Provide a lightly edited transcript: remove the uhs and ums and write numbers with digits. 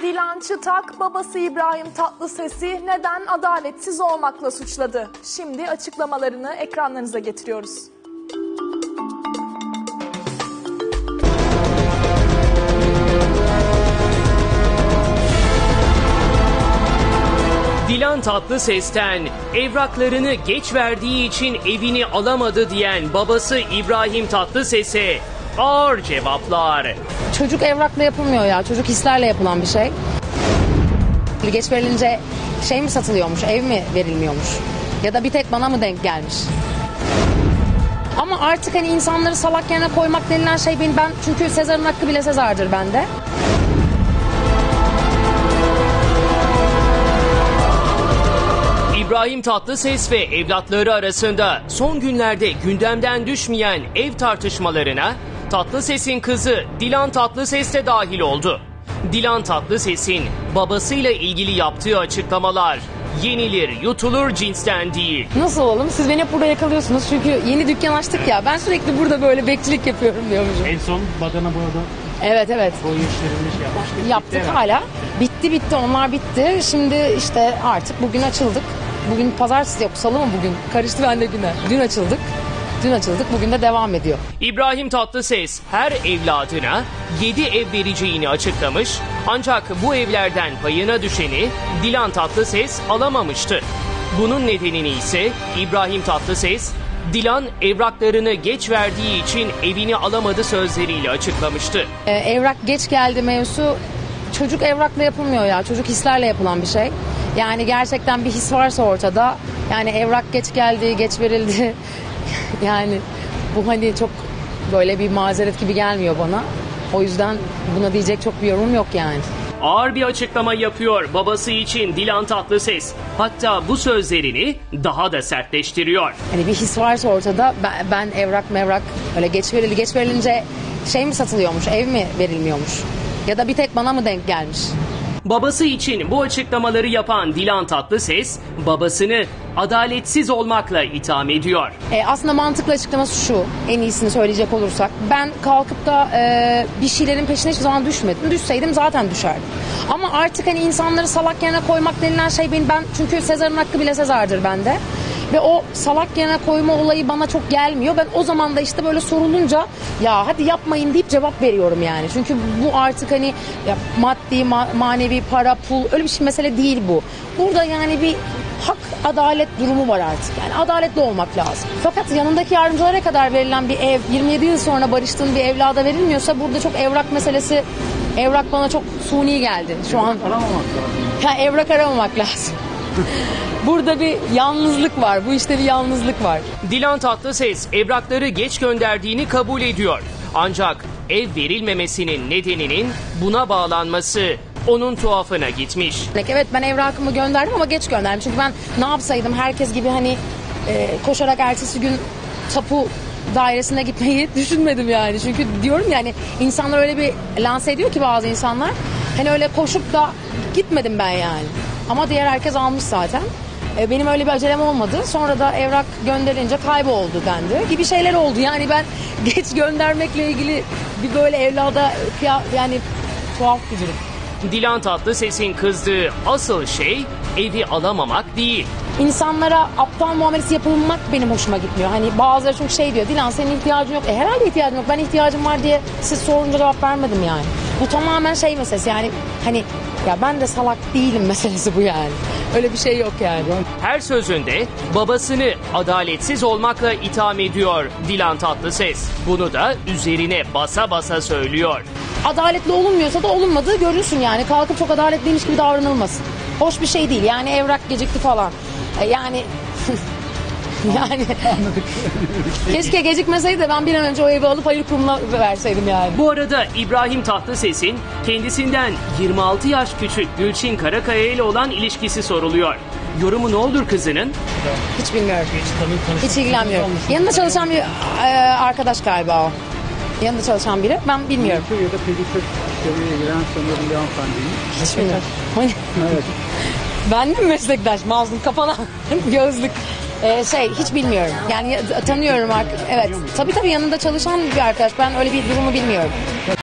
Dilan Çıtak, babası İbrahim Tatlıses'i neden adaletsiz olmakla suçladı? Şimdi açıklamalarını ekranlarınıza getiriyoruz. Dilan Tatlıses'ten evraklarını geç verdiği için evini alamadı diyen babası İbrahim Tatlıses'e ağır cevaplar. Çocuk evrakla yapılmıyor ya. Çocuk hislerle yapılan bir şey. Geç verilince şey mi satılıyormuş, ev mi verilmiyormuş? Ya da bir tek bana mı denk gelmiş? Ama artık hani insanları salak yerine koymak denilen şey ben çünkü Sezar'ın hakkı bile Sezar'dır bende. İbrahim Tatlıses ve evlatları arasında son günlerde gündemden düşmeyen ev tartışmalarına Tatlıses'in kızı Dilan Tatlıses de dahil oldu. Dilan Tatlıses'in babasıyla ilgili yaptığı açıklamalar yenilir yutulur cinsten değil. Nasıl olalım? Siz beni hep burada yakalıyorsunuz çünkü yeni dükkan açtık ya. Ben sürekli burada böyle bekçilik yapıyorum diyormuşum. En son badana boyada Evet. boy işlerini yapmıştık. Yaptık hala. Bitti onlar bitti. Şimdi işte artık bugün açıldık. Bugün pazartesi yok, salı mı bugün? Karıştı bende güne. Dün açıldık. Bugün de devam ediyor. İbrahim Tatlıses her evladına 7 ev vereceğini açıklamış ancak bu evlerden payına düşeni Dilan Tatlıses alamamıştı. Bunun nedenini ise İbrahim Tatlıses, Dilan evraklarını geç verdiği için evini alamadı sözleriyle açıklamıştı. Evrak geç geldi mevzusu çocuk evrakla yapılmıyor ya. Çocuk hislerle yapılan bir şey. Yani gerçekten bir his varsa ortada. Yani evrak geç geldi, geç verildi. Yani bu hani çok böyle bir mazeret gibi gelmiyor bana. O yüzden buna diyecek çok bir yorum yok yani. Ağır bir açıklama yapıyor babası için Dilan Tatlıses. Hatta bu sözlerini daha da sertleştiriyor. Hani bir his varsa ortada ben evrak öyle geç verilince şey mi satılıyormuş, ev mi verilmiyormuş? Ya da bir tek bana mı denk gelmiş? Babası için bu açıklamaları yapan Dilan Tatlıses, babasını adaletsiz olmakla itham ediyor. Aslında mantıklı açıklaması şu, en iyisini söyleyecek olursak. Ben kalkıp da bir şeylerin peşine hiçbir zaman düşmedim. Düşseydim zaten düşerdim. Ama artık hani insanları salak yerine koymak denilen şey ben çünkü Sezar'ın hakkı bile Sezar'dır bende. Ve o salak yerine koyma olayı bana çok gelmiyor. Ben o zaman da işte böyle sorulunca ya hadi yapmayın deyip cevap veriyorum yani. Çünkü bu artık hani ya maddi, manevi, para, pul öyle bir şey mesele değil bu. Burada yani bir hak, adalet durumu var artık. Yani adaletli olmak lazım. Fakat yanındaki yardımcılara kadar verilen bir ev 27 yıl sonra barıştığın bir evlada verilmiyorsa burada çok evrak meselesi, evrak bana çok suni geldi. Şu an Aramamak lazım. Evrak aramamak lazım. Burada bir yalnızlık var. Bu işte bir yalnızlık var. Dilan Tatlıses evrakları geç gönderdiğini kabul ediyor. Ancak ev verilmemesinin nedeninin buna bağlanması onun tuhafına gitmiş. Evet ben evrakımı gönderdim ama geç gönderdim. Çünkü ben ne yapsaydım herkes gibi hani koşarak ertesi gün tapu dairesine gitmeyi düşünmedim yani. Çünkü diyorum yani insanlar öyle bir lanse ediyor ki bazı insanlar. Hani öyle koşup da gitmedim ben yani. Ama diğer herkes almış zaten. Benim öyle bir acelem olmadı. Sonra da evrak gönderilince kayboldu dendi gibi şeyler oldu. Yani ben geç göndermekle ilgili bir böyle evlada yani tuhaf bir durum. Dilan Tatlıses'in kızdığı asıl şey evi alamamak değil. İnsanlara aptal muamelesi yapılmak benim hoşuma gitmiyor. Hani bazıları çok şey diyor. Dilan senin ihtiyacın yok. Herhalde ihtiyacım yok. Ben ihtiyacım var diye siz sorunca cevap vermedim yani. Bu tamamen şey meselesi yani hani ya ben de salak değilim meselesi bu yani. Öyle bir şey yok yani. Her sözünde babasını adaletsiz olmakla itham ediyor Dilan Tatlıses. Bunu da üzerine basa basa söylüyor. Adaletli olunmuyorsa da olunmadığı görünsün yani. Kalkıp çok adaletliymiş gibi davranılmasın. Hoş bir şey değil yani evrak gecikti falan. Yani keşke gecikmeseydi de ben bir an önce o evi alıp hayır kurumuna verseydim yani. Bu arada İbrahim Tatlıses'in kendisinden 26 yaş küçük Gülçin Karakaya ile olan ilişkisi soruluyor. Yorumu ne olur kızının? Hiç bilmiyorum. Hiç ilgilenmiyorum. Yanında çalışan bir arkadaş galiba o. Yanında çalışan biri. Ben bilmiyorum. Ya da pedikür işleriyle ilgilenen sanıyorum bir hanımefendiymiş. Hiç bilmiyorum. Evet. Ben de mi meslektaş? Mazlum kafana gözlük. Hiç bilmiyorum. Yani tanıyorum artık. Evet. Tabii yanında çalışan bir arkadaş. Ben öyle bir durumu bilmiyorum.